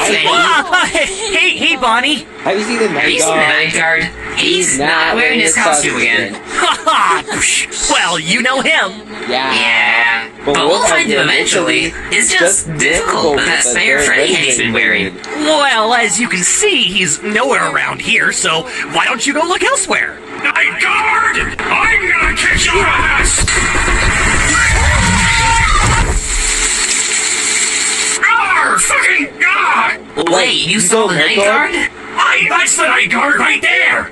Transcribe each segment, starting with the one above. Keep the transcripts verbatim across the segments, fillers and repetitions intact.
Uh, hey, hey, Bonnie. Have you seen the night Have you seen the night guard? He's not wearing his costume again. Haha. Well, you know him. Yeah. Yeah. But we'll find him eventually. It's just difficult with that spare Freddy he's been wearing. Well, as you can see, he's nowhere around here, so why don't you go look elsewhere? Night guard! I'm gonna kick your ass! Arr! Fucking God! Wait, you saw the night guard? Aye, that's the night guard right there!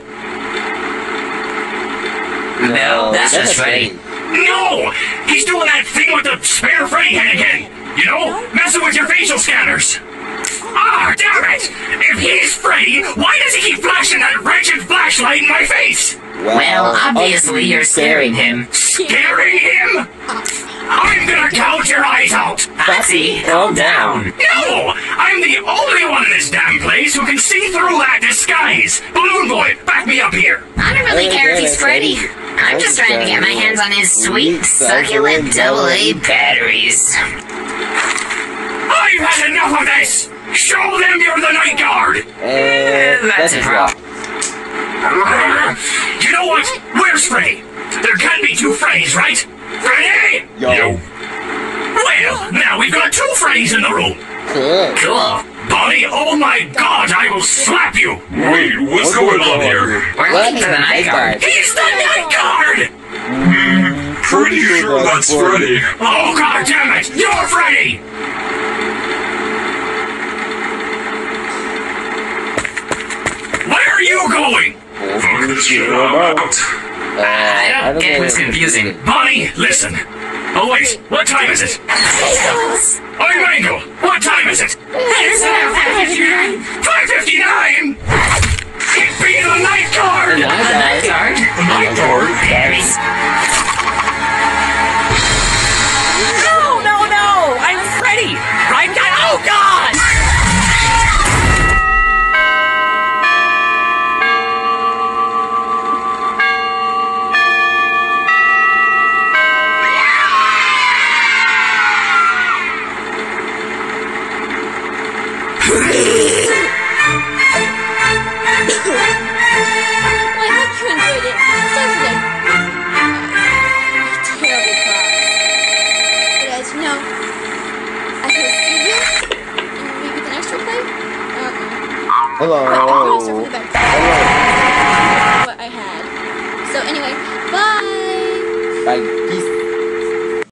No, that's just Freddy. No! He's doing that thing with the spare Freddy head again! You know, messing with your facial scanners! Ah, damn it! If he's Freddy, why does he keep flashing that wretched flashlight in my face? Well, obviously you're scaring him. Scaring him? I'm gonna gouge your eyes out! Foxy, calm down. No! I'm the only one in this damn place who can see through that disguise! Balloon Boy, back me up here! I don't really care if he's Freddy. I'm just trying to get my hands on his sweet, succulent double A batteries. I've had enough of this! Show them you're the night guard! Uh, That's a problem. You know what? Where's Freddy? There can't be two Freddys, right? Freddy! Yo. Well, now we've got two Freddys in the room. Cool. Cool. Bonnie, oh my God, I will slap you! Wait, what's going on here? We're looking for the night guard. He's the night guard! Hmm, pretty sure that's Freddy. Oh God damn it! You're Freddy! Where are you going? Fuck this shit, I'm out. Uh, I don't get what's confusing. Bonnie, listen. Oh wait, what time is it? I'm Mango. What time is it? It's five fifty-nine. five fifty-nine? It be the night guard! The night guard? The night guard? Berries. No, no, no! I'm Freddy! Right guy. Oh, God! I hope you enjoyed it. Sorry for the terrible pause. But as you know, I will see you in maybe the next replay. I don't know. Hello. I'm gonna start from the back. Hello. What I had. So anyway, bye. Bye. Peace.